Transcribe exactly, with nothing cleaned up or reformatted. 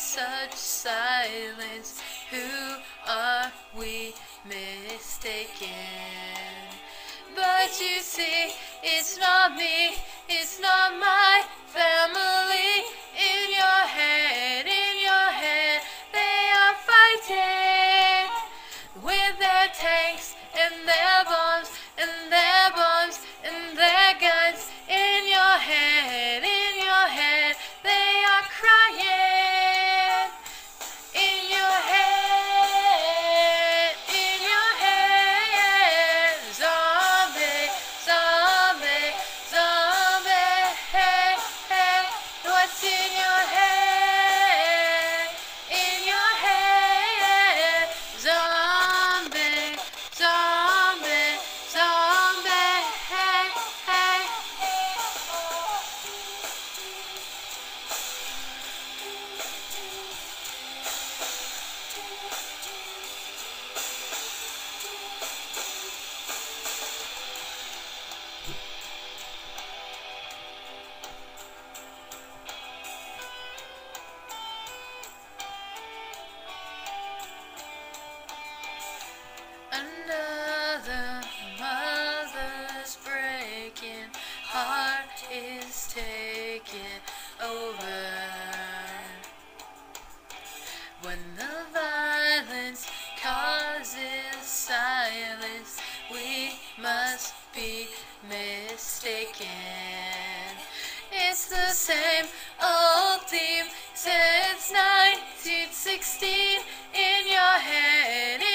such silence? Who are we mistaken? But you see, it's not me, it's not my family. In your head, in your head, they are fighting with their tanks and their bombs and their bombs and their guns. In your head, in your head, they are crying. In your head, in your head, zombie, zombie, zombie. Hey, hey, what's in your head? In your head, zombie, zombie, zombie. Hey, hey. Another mother's breaking heart is taking over. When the violence causes silence, we must be mistaken. It's the same old theme since nineteen sixteen. In your head,